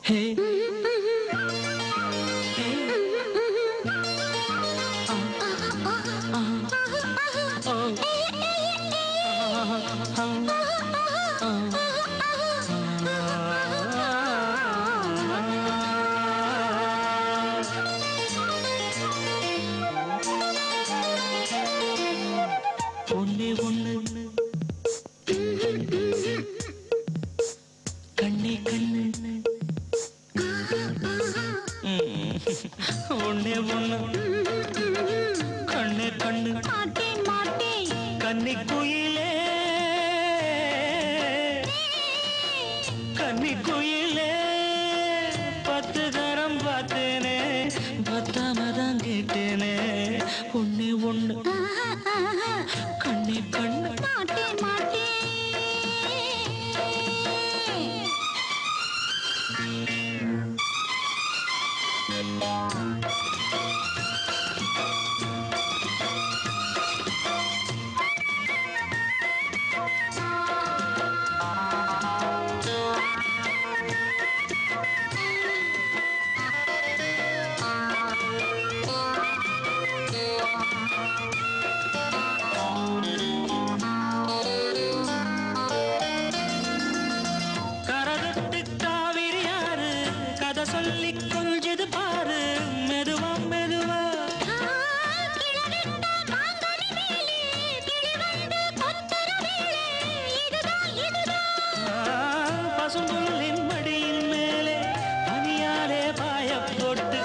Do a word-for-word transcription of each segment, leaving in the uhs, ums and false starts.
ஒன்னே ஒண்ணு கண்ணே கண்ணு ஒன்னே ஒண்ணு கண்ணே கண்ணு மாட்டேன் மாட்டேன் கன்னி குயிலே கன்னி குயிலே பத்து தரம் பார்த்தேனே பத்தாம தான் கேட்டேனே ஒன்னே ஒண்ணு கண்ணே கண்ணு மாட்டேன் மாட்டேன் சொல்லி கொஞ்சது பாரு மெதுவா மெதுவா பசும்புல்லின் மடியின் மேலே பனியாலே பாய போட்டு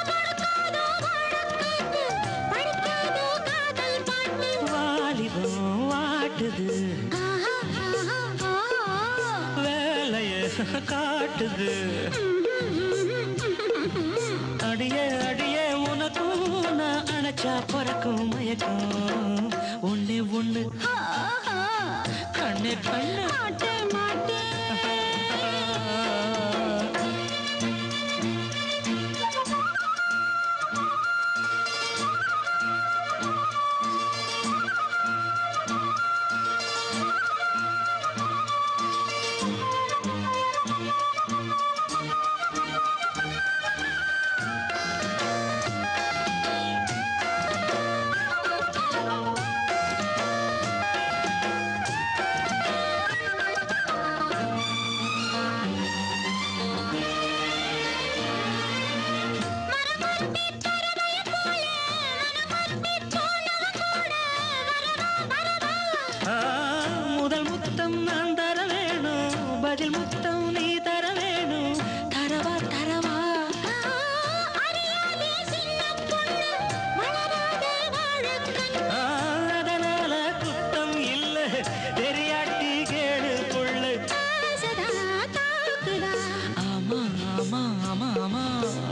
வாலிபம் வாட்டுது வேலைய காட்டுது அடியே அடியே உனக்கும் நான் அணைச்சா பறக்கும் மயக்கும் ஒன்னே ஒண்ணு கண்ணே கண்ணு மாட்டேன் மாட்டேன் முதல் முத்தம் நான் தர வேணும் பதில் முத்தம் நீ தர வேணும் தரவா தரவா அதனால குத்தம் இல்ல தெரியாட்டி கேளு புள்ள ஆமா ஆமா ஆமா ஆமா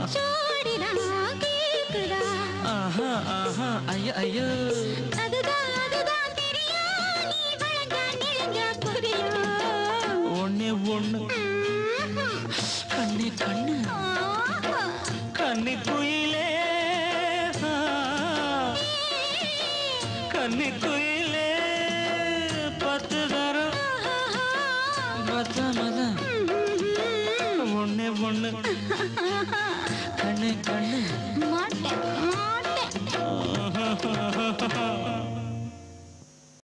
ஆஹா ஆஹா ஐயோ ஐயோ ஒன்னே ஒண்ணு கண்ணே கண்ணு கன்னி குயிலே கன்னி குயிலே